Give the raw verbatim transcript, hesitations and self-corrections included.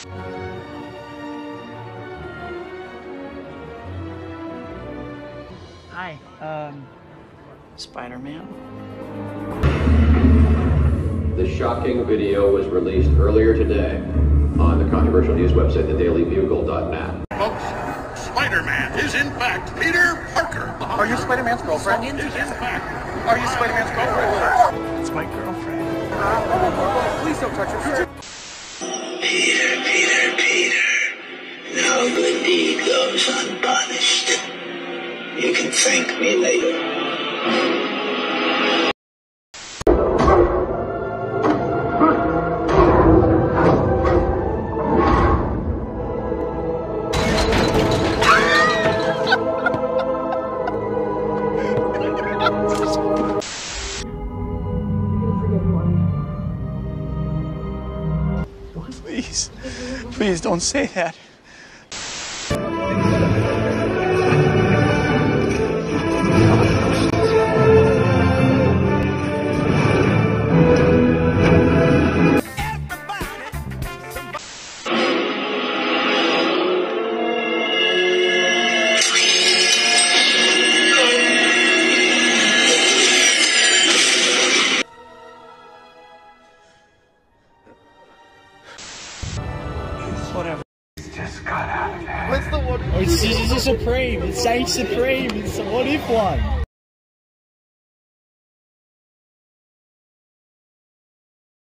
Hi, um, Spider-Man. The shocking video was released earlier today on the controversial news website, the daily bugle dot net. Folks, Spider-Man is in fact Peter Parker. Are you Spider-Man's girlfriend? Is in fact. Are you Spider-Man's girlfriend? It's my girlfriend. Please don't touch her. Peter, Peter, Peter. No good deed goes unpunished. You can thank me later. Please, please don't say that. Whatever. Just got out of there. What's the one? Oh, it's, it's, it's a supreme. It's saying supreme. It's a what if one.